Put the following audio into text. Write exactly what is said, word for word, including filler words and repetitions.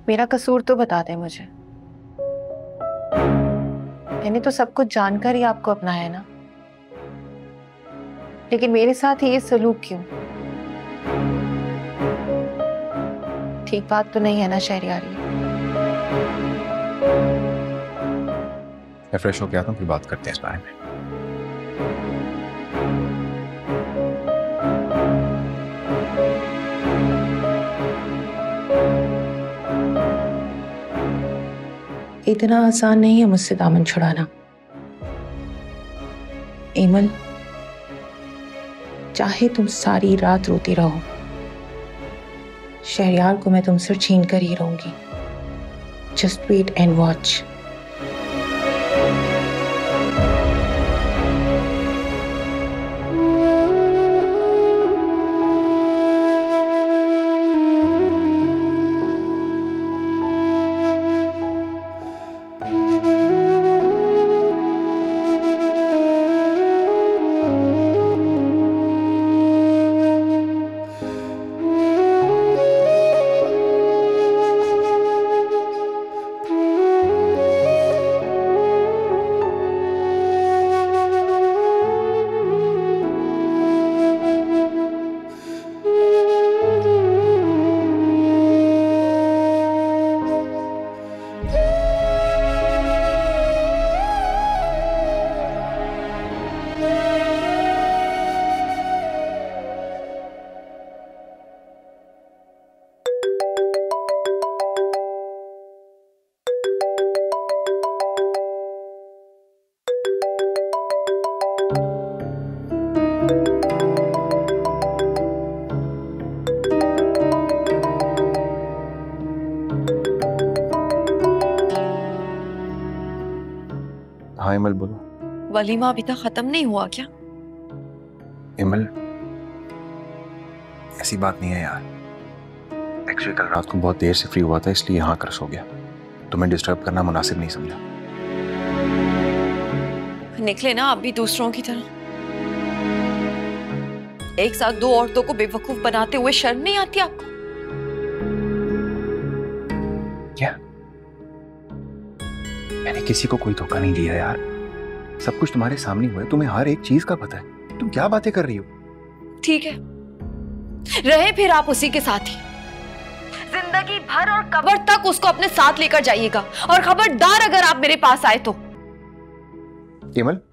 मेरा कसूर तो बता दे मुझे। मैंने तो सब कुछ जानकर ही आपको अपनाया है ना, लेकिन मेरे साथ ही ये सलूक क्यों? ठीक बात तो नहीं है ना शहरियारी? मैं फ्रेश होके आता हूँ, फिर बात करते हैं इस बारे में। इतना आसान नहीं है मुझसे दामन छुड़ाना। एमल, चाहे तुम सारी रात रोती रहो, शहरयार को मैं तुमसे छीन कर ही रहूंगी। Just wait and watch. हाँ इमल बोलो। वलीमा अभी तक खत्म नहीं हुआ क्या? इमल, ऐसी बात नहीं है यार। एक्चुअली कल रात को बहुत देर से फ्री हुआ था, इसलिए यहाँ कर सो गया। तुम्हें डिस्टर्ब करना मुनासिब नहीं समझा। निकले ना आप भी दूसरों की तरह। एक साथ दो औरतों को बेवकूफ बनाते हुए शर्म नहीं आती आपको? क्या? मैंने किसी को कोई धोखा नहीं दिया यार। सब कुछ तुम्हारे सामने हुआ है, तुम्हें हर एक चीज का पता है। तुम क्या बातें कर रही हो? ठीक है, रहे फिर आप उसी के साथ ही जिंदगी भर और कब्र तक उसको अपने साथ लेकर जाइएगा। और खबरदार अगर आप मेरे पास आए तो। इमल,